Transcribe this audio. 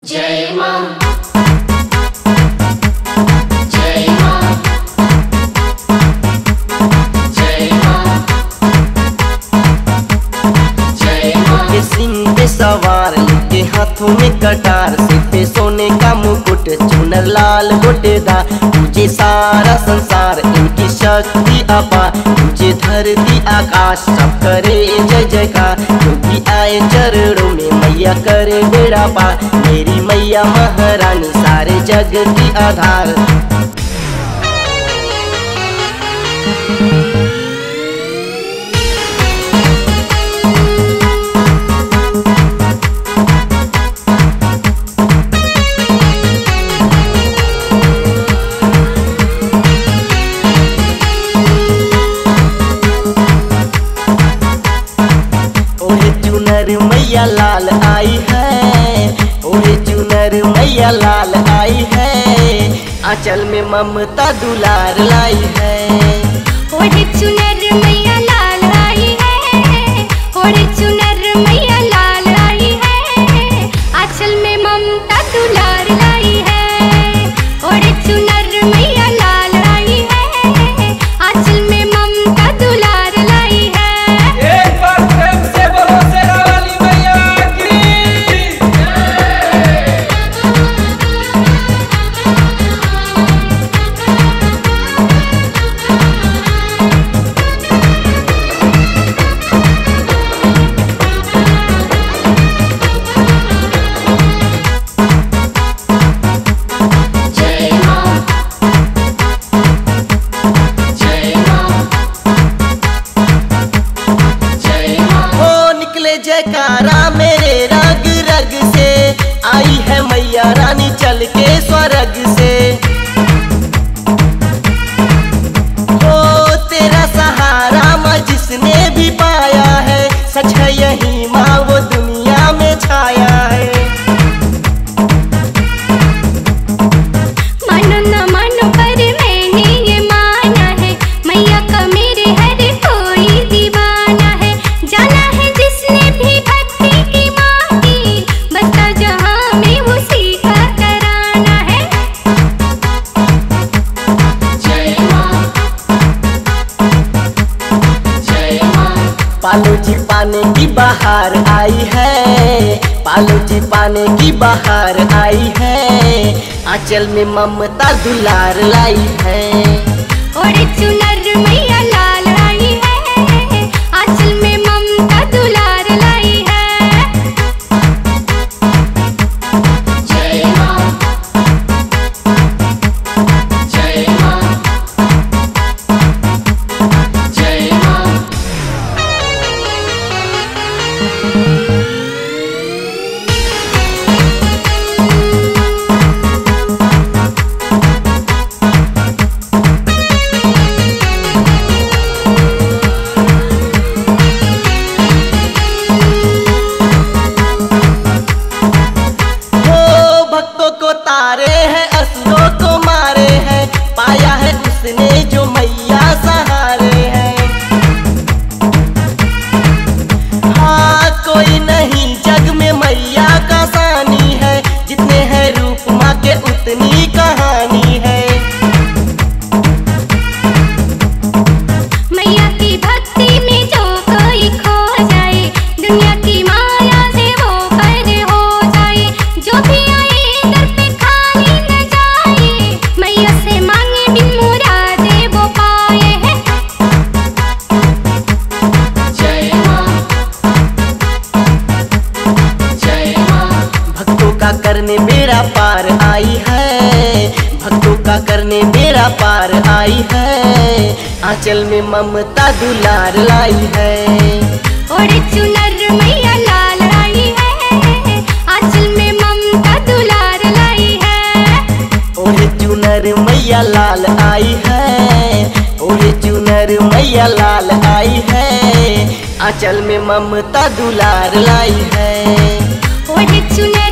जय मां जय मां जय मां जय मां के सिंह पे सवार लेके हाथों में कटार, सिर पे सोने का मुकुट चुनर लाल गोटेदार। तुझे सारा संसार इनकी शक्ति अपार, तुझे धरती आकाश सब करे जय जयकार। जो भी आए चरणों में मैया करे बेड़ा पार, मेरी मैया महारानी सारे जग की आधार। मैया लाल आई है, ओहे चुनर मैया लाल आई है, आंचल में ममता दुलार लाई है। ओहे चुनर मैया लाल आई है, ओहे चुनर मैया लाल आई है, आंचल में ममता दुलार लाई है। ओहे चुनर मैया लाल आई है, आंचल में ममता दुलार लाई है। एक बार प्रेम से बोलो शेरा वाली मैया की जय मां जय मां जय मां। हो निकले जयकारा मेरे रग रग से, आई है मैया रानी चल के स्वर्ग से। हो तेरा सहारा माँ जिसने भी पाया है, सच है यही माँ वो दुनिया में छाया है। मानो न मानो पर मैंने ये माना है, मैया का मेरे हर कोई दीवाना है। जाना है जिसने भी भक्ति की माँ की, बसता जहाँ में उसी का तराना है। जय मां जय मां। पालो जी पाने की बहार आई है, पालो जी पाने की बहार आई है, आंचल में ममता दुलार लाई है। ओरे चुनर मैया लाल आई है, आंचल में ममता दुलार लाई है। जय मां जय मां जय मां। हो भक्तों को तारे हैं असुरों को मारे हैं, पाया है उसने जो मैया सहारे हैं। हाँ कोई नहीं जग में मैया का सानी है, जितने हैं रूप माँ के उतनी कहानी है। मैया की भक्ति में जो कोई खो जाए, दुनिया की माया से वो पर हो जाए। जो भी आए दर पे खाली न जाए, मैया से मांगे बिन मुरादे वो पाए हैं। जय मां जय मां। भक्तों का करने बेड़ा पार आई है, भक्तों का करने बेड़ा पार आई है, आंचल में ममता दुलार लाई है। ओरे चुनर मैया लाल आई है, आंचल में ममता दुलार लाई है। ओहे चुनर मैया लाल आई है, ओहे चुनर मैया लाल आई है, आंचल में ममता दुलार लाई है। ओरे चुनर